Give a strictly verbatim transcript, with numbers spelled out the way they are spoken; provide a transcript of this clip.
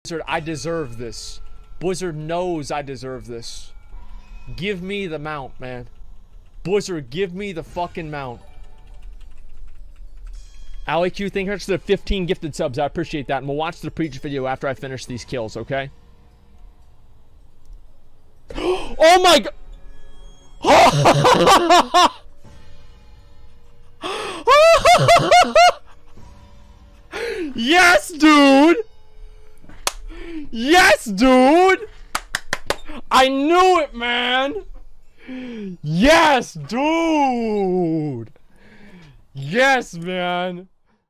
Blizzard, I deserve this. Blizzard knows I deserve this. Give me the mount, man. Blizzard, give me the fucking mount. AliQ, thank you for the fifteen gifted subs. I appreciate that. And we'll watch the preach video after I finish these kills, okay? Oh my god! Yes, dude! Yes, dude! I knew it, man! Yes, dude! Yes, man!